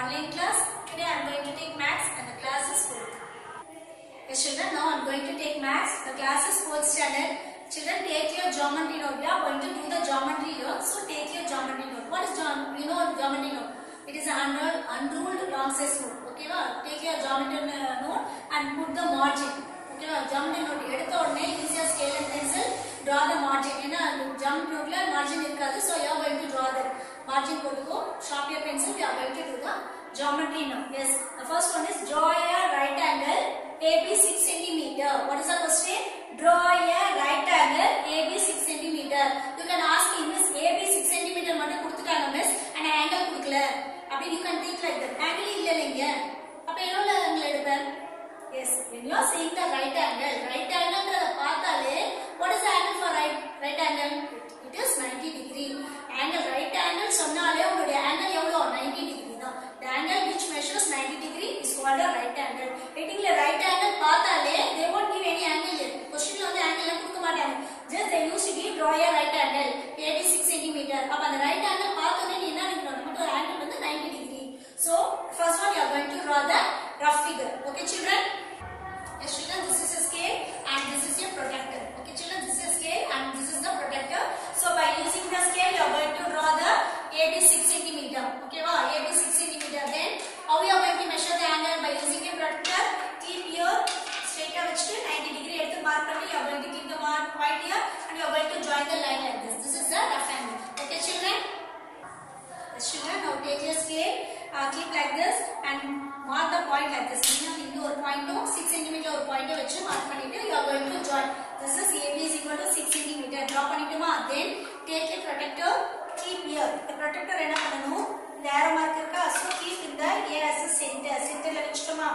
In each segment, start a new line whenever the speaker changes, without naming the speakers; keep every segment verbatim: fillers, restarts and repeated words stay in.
online class. Today I am going to take maths and the class is fourth. Yes children, now I am going to take maths. The class is fourth standard. Children, take your geometry note. We are going to do the geometry here. So take your geometry note. What is geometry? You know geometry note. It is an unruled, unruled long size note. Okay, well, take your geometry note and put the margin. Okay, well, geometry note. Edutha odane use your scale and pencil. Draw the margin. Ena geometry note la margin irukadu. So you are going to draw the margin. Potuko. Sharp your pencil. We are going to do the geometry note. Yes. The first one is draw a right angle A B six centimeter. What is the question? Draw a right angle A B six centimeter. You can ask in this A B six centimeter மட்டும் கொடுத்துட்டாங்க miss and angle கொடுக்கல. அப்படி you can think like that. Angle இல்ல இல்லங்க. அப்ப எவ்வளவு angle எடுப்பேன்? Yes, when you are saying the right angle, right angle பார்த்தாலே what is the angle for right right angle? It is ninety degree. Angle right angle சொன்னாலே உங்களுடைய angle எவ்வளவு ninety degree தான். The angle which measures ninety degree is called a right angle. Heading la right angle பார்த்தாலே they won't give any angle here. Question la வந்து angle கொடுக்க மாட்டாங்க. Just they used to give draw a right angle A B six centimeter. அப்ப அந்த right angle பார்த்தோனே நீ என்ன நினைக்கணும்? நமக்கு ஒரு angle வந்து ninety degree. So first one you are going to draw the rough figure. Okay children? Yes children, this is a scale and this is your protractor. Okay children, this is a scale and this is the protractor. So by using the scale you are going to draw the A B six centimeter. Okay wow, A B six centimeter. Then how you are going to measure the angle? By using a protractor. Keep your straight வச்சிட்டு ninety degree எடுத்து mark பண்ணி you are going to keep the mark point here and you are going to join the line like this. This is the rough angle. Okay children? Yes children, now take your scale, uh, keep like this and mark the point like this. இன்னும் ஒரு point six centimeter ஒரு point வச்சு mark பண்ணிட்டு you are going to join. This is A B is equal to six centimeter. Draw பண்ணிட்டுமா? Then take a protractor, keep here. The protractor என்ன பண்ணனும்? இந்த arrow mark இருக்கா? So keep in the A as a center. Center ல வச்சிட்டோமா?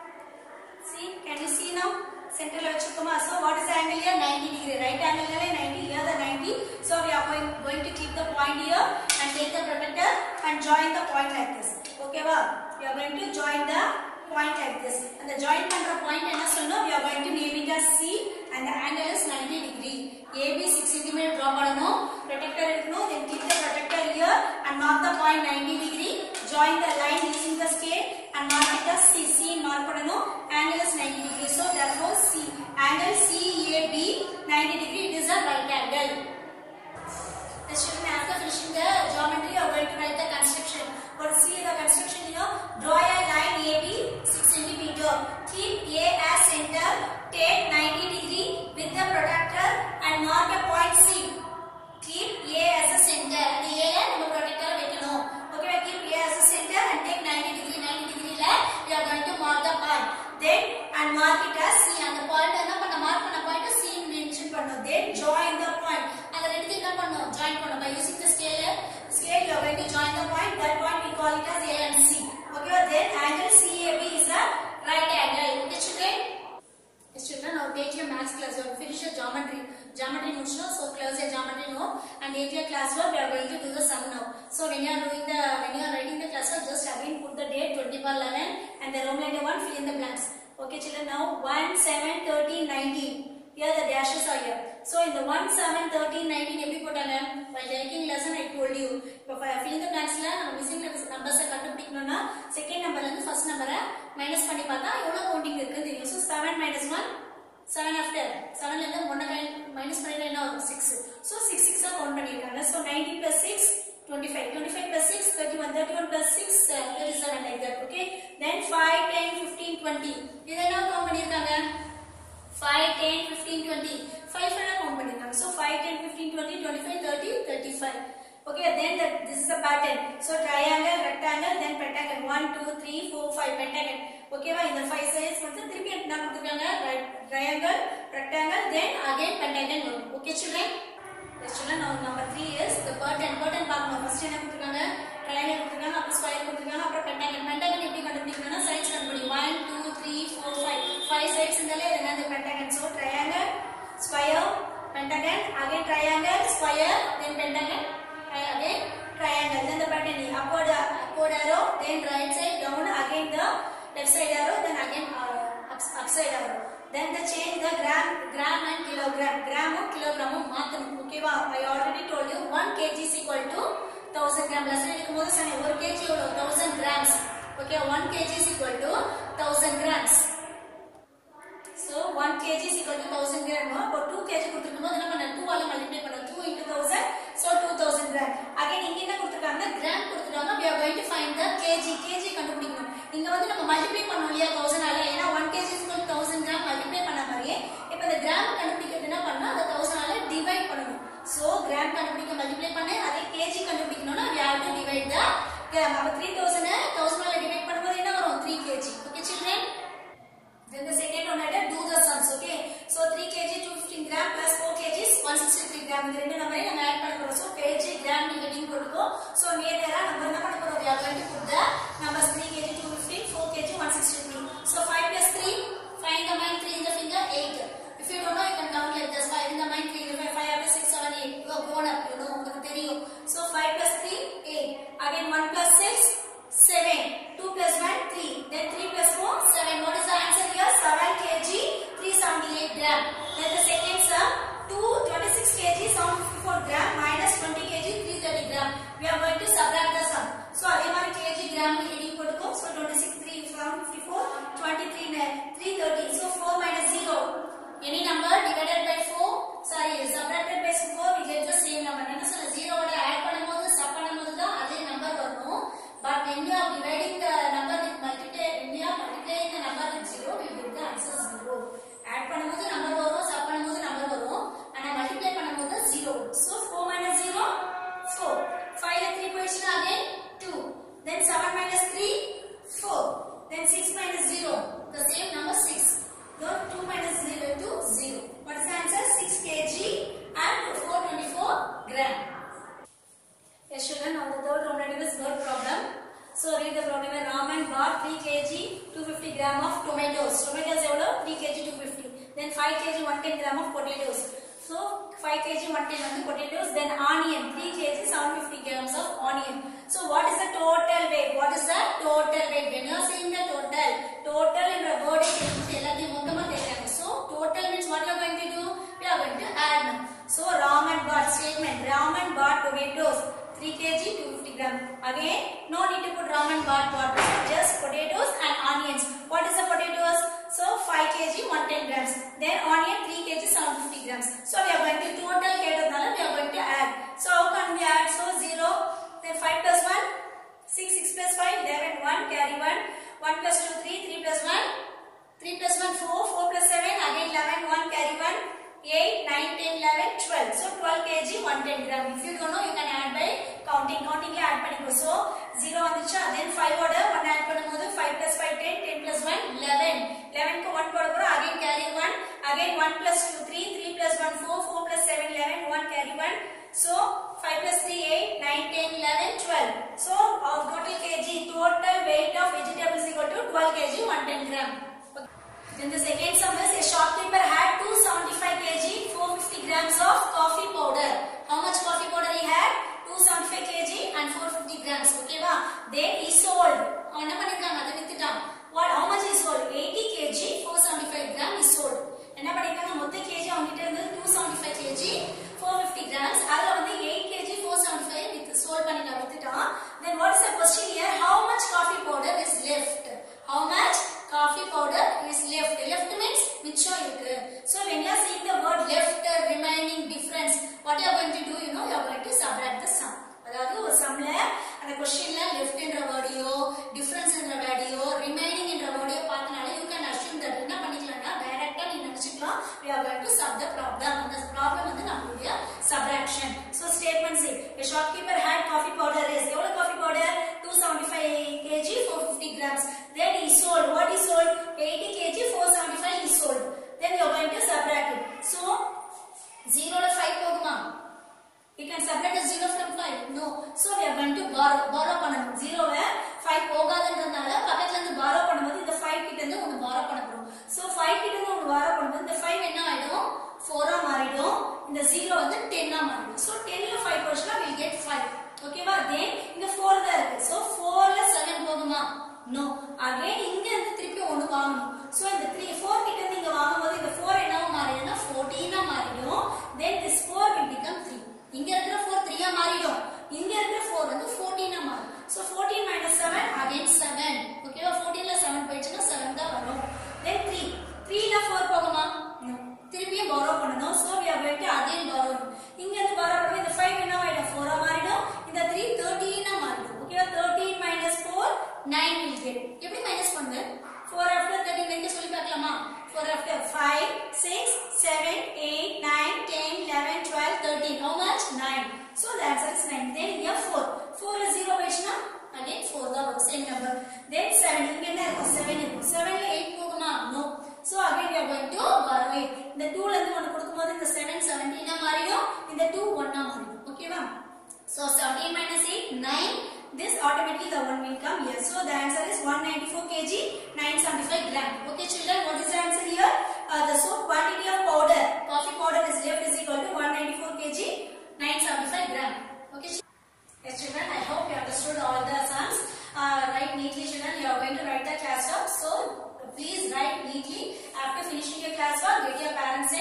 See, can you see now? Center ல வச்சிட்டோமா? So what is the angle here? ninety degree. Right angle ல ninety, here the ninety. So we are going, going to keep the point here and take the protractor and join the point like this. Okay va? We are going to join the point like this. And the join பண்ற point என்ன சொல்லணும்? We are going to name it as C and the angle is ninety degree. A B six centimeter draw பண்ணனும். Protractor எடுக்கணும். Then keep the protractor here and mark the point ninety degree. Join the line using the scale and mark it as C. C mark பண்ணனும். Angle is ninety degree. So therefore C. Angle C A B ninety degree. It is a right angle. The student after finishing the geometry you are going to write the construction. But see the construction here. Draw a line A B six centimeter. Keep A as center. Take ninety degree with the protractor and mark a point C. Keep A as a center. The A நம்ம protractor வைக்கணும். Okay, keep A as a center and take ninety degree. ninety degree ல we are going to mark the point. Then and mark it as C. And the point என்ன பண்ண mark பண்ண point C mention பண்ணனும். Then join the point. அந்த ரெண்டு என்ன பண்ணனும்? Join பண்ணனும். By using the scale, scale you are going to join the point. That point we call it as A and C. Okay, then angle C A B is a right angle. Okay, children? Yes, children, now take your maths class. You have finished your geometry. Geometry notes now, so close your geometry note and take your class work. We are going to do the sum now. So when you are doing the, when you are writing the class work, just again put the date twenty bar eleven and the room letter one, fill in the blanks. Okay, children, now one, seven, thirteen, nineteen. Here the dashes are here. So in the one, seven, thirteen, nineteen, எப்படி போட்டாங்க? By taking lesson I told you. இப்போ fill in the blanks ல நம்ம missing numbers கண்டுபிடிக்கணும்னா second number ல இருந்து first number minus பண்ணி பார்த்தா எவ்வளவு counting இருக்குன்னு தெரியும். So seven minus one, seven after. seven ல இருந்து one minus பண்ணினா என்ன வரும்? six. So six six ஆ count பண்ணிருக்காங்க. So nineteen plus six, twenty-five. twenty-five plus six, thirty-one. thirty-one plus six, thirty-seven like that. Okay. Then five, ten, fifteen, twenty. இதை என்ன count பண்ணிருக்காங்க? five, ten, fifteen, twenty. five எல்லாம் count பண்ணிருக்காங்க. So five, ten, fifteen, twenty, twenty-five, thirty, thirty-five. Okay, then the, this is the pattern. So triangle, rectangle, then pentagon. one, two, three, four, five pentagon. Okay, va இந்த five sides வந்து திருப்பி என்ன கொடுத்திருக்காங்க? Triangle, rectangle, then again pentagon வரும். Okay children? Yes children, now number three is the pattern. Pattern பார்க்கணும். First என்ன கொடுத்திருக்காங்க? Triangle கொடுத்திருக்காங்க, அப்புறம் square கொடுத்திருக்காங்க, அப்புறம் pentagon. Pentagon எப்படி கண்டுபிடிக்கணும்னா sides கண்டுபிடி. one, two, three, four, five. five sides இருந்தாலே இது என்னது? Pentagon. So triangle, square, pentagon, again triangle, square, then pentagon, again triangle. Then the pattern is upward, upward arrow, then right side down, again the left side arrow, then again uh, up, upside arrow. Then the change the gram, gram and kilogram. Gram or kilogram மாத்தணும். Okay வா? I already told you one kg is equal to one thousand gram. Lesson எடுக்கும்போது சொன்னேன் one kg எவ்வளவு? one thousand grams. Okay, one kg is equal to one thousand grams. So one kg is equal to one thousand gram. But two kg கொடுத்திருக்கும்போது என்ன பண்ண two ஆல multiply பண்ண two into one thousand, so two thousand gram. Again இங்க என்ன கொடுத்திருக்காங்க gram கொடுத்திருக்காங்க. We are going to find the kg. kg கண்டுபிடிக்கணும். இங்க வந்து நம்ம மல்டிப்ளை பண்ணோம் இல்லையா one thousand ஆல. ஏனா one kg is equal to one thousand gram multiply பண்ண மாதிரியே இப்போ இந்த gram கண்டுபிடிக்கிறது என்ன பண்ணா அந்த one thousand ஆல டிவைட் பண்ணனும். So gram கண்டுபிடிக்க மல்டிப்ளை பண்ண அதே kg கண்டுபிடிக்கணும்னா we have to divide the gram. அப்ப three thousand one thousand ஆல டிவைட் பண்ணும்போது என்ன வரும் three kg. Okay children? Then the second one let us do the sums. Okay, so three kg two hundred fifteen gram plus four kg is one hundred sixty-three gram. இந்த ரெண்டு நம்பரை நம்ம add பண்ண போறோம். So kg gram நீங்க heading போட்டுக்கோ. So நேரா நம்ம என்ன பண்ண போறோம்? We are going to put the numbers three kg two hundred fifteen, four kg one hundred sixty-three. So five plus three, five in the mind, three in the finger, eight. If you don't know, you can count like this. five in the mind, three in the finger, five after six, seven, eight. You have grown up, you know, உங்களுக்கு தெரியும். So five plus three, eight. Again one plus six, seven. two plus one, three. Then three plus four, seven. What is the answer here? seven kg, three hundred seventy-eight gram. Then the second sum, two hundred twenty-six kg, seven hundred fifty-four gram minus twenty kg, three hundred thirty gram. We are going to subtract the sum. So அதே மாதிரி kg gram க்கு heading போட்டுக்கோ. So twenty-six, three, seven hundred fifty-four, twenty-three, three hundred thirty. So four minus zero. Any number divided by four, sorry, subtracted by four, we get the same number. என்ன சொல்ல zero ஓட add பண்ணும்போது sub பண்ணும்போது தான் அதே number வரும். But when you are dividing the number with multiply, when you are multiplying the number with zero, we get the answer zero. Add பண்ணும்போது number வரும், sub பண்ணும்போது number வரும். ஆனா multiply பண்ணும்போது zero. So four minus zero, four. five and three போயிடுச்சுனா again two. Then seven minus three, four. Then six minus zero, the same number six. So two minus zero to zero. What is the answer? six kg and four hundred twenty-four gram. Yes children, now the third problem is word problem. So read the problem. Raman bought three kg two hundred fifty gram of tomatoes. Tomatoes evlo three kg two hundred fifty. Then five kg one hundred ten gram of potatoes. So five kg one hundred ten வந்து potatoes. Then onion three kg seven hundred fifty grams of onion. So what is the total weight? What is the total weight? When you are saying the total, total in the word is எல்லாத்தையும் மொத்தமா தேடுறாங்க. So total means what you are going to do? We are going to add them. So Raman bought statement. Raman bought tomatoes three kg two hundred fifty gram. Again, no need to put Raman bought bought. Just potatoes and onions. What is the potatoes? So five kg one hundred ten grams. Then onion three kg seven hundred fifty grams. So we are going to total கேட்டதனால we are going to add. So how can we add? So zero. Then five plus one, six, six plus five, eleven, one, carry one, one plus two, three, three plus one, three plus one, four, four plus seven, again eleven, one, carry one, eight, nine, ten, eleven, twelve. So twelve kg one hundred ten gram. If you don't know, you can add by counting. Counting add பண்ணிக்கோ. So zero வந்துச்சா, then five ஓட one add பண்ணும்போது five plus five, ten, ten plus one, eleven. eleven க்கு one போட போறோம், again carry one, again one plus two, three, three plus one, four, four plus seven, eleven, one carry one. So five plus three, eight, nine, ten, eleven, twelve. So our total kg, total weight of vegetables is equal to twelve kg one hundred ten gram. Then the second sum is a shopkeeper had two hundred seventy-five kg four hundred fifty grams of coffee powder. How much coffee powder he had? two hundred seventy-five kg and four hundred fifty grams. Okay va? Then he sold. என்ன பண்ணிருக்காங்க? அத வித்துட்டான். What? How much he sold? eighty kg four hundred seventy-five gram he sold. என்ன பண்ணிருக்காங்க? மொத்த kg அவங்கிட்ட இருந்தது two hundred seventy-five kg four hundred fifty grams. அதுல வந்து eight kg four hundred seventy-five with sold பண்ணிட்டான் வித்துட்டான். Then what is the question here? How much coffee powder is left? How much coffee powder is left? Left means மிச்சம் இருக்கு. So when you are seeing the word left, remaining, difference, what you are going to do? You know, you are going to subtract the sum. அதாவது ஒரு சம்ல அந்த क्वेश्चनல left என்ற வேர்டையோ difference என்ற வேர்டையோ remaining என்ற வேர்டையோ பார்த்தனால you can assume that என்ன பண்ணிக்கலாம்னா டைரக்ட்டா நீ நினைச்சுக்கலாம் we are going to solve the problem. அந்த problem வந்து நம்மளுடைய subtraction. So statement C, a shopkeeper had coffee powder is எவ்வளவு coffee powder? two hundred seventy-five kg four hundred fifty grams. Then he sold. What he sold? eighty kg four hundred seventy-five he sold. Then you are going to subtract it. So zero to five போகுமா? You can subtract a zero from five. No. So we are going to borrow. Borrow பண்ணனும். zero ல five போகாதன்றதால பக்கத்துல இருந்து borrow பண்ணும்போது இந்த five கிட்ட இருந்து ஒன்னு borrow பண்ண போறோம். So five கிட்ட இருந்து ஒன்னு borrow பண்ணும்போது இந்த five என்ன ஆயிடும்? four ஆ மாறிடும். இந்த zero வந்து ten ஆ மாறிடும். So ten ல five போச்சுனா we will get five. Okay வா? Then இந்த four தான் இருக்கு. So four ல seven போகுமா? No. Again இங்க இருந்து திருப்பி ஒன்னு வாங்கணும். So இந்த three four கிட்ட இருந்து இங்க வாங்கும்போது இந்த four என்னவா மாறிடும்னா fourteen ஆ மாறிடும். Then this four will become three. இங்க இருக்கிற four three ஆ மாறிடும். இங்க இருக்கிற four வந்து fourteen ஆ மாறும். So fourteen minus seven again seven. six, seven, eight, nine, ten, eleven, twelve, thirteen. How much? nine. So the answer is nine. Then here four. four is zero vechna. Again four the same number. Then seven. seven. seven eight no. So again we are going to borrow eight. The two la one kodukkumbodhu in the seven seventeen ah maridum. In the two one ah maridum. Okay ma? So seventeen minus eight, nine. This automatically the one will come here. So the answer is one ninety-four kilograms, nine seventy-five gram. Okay children, what is the answer here? Uh, the soap quantity of powder, coffee powder is left is equal to one ninety-four kilograms, nine seventy-five gram. Okay yes children, I hope you understood all the sums. Uh, write neatly children, you are going to write the class work. So please write neatly. After finishing your class work, get your parents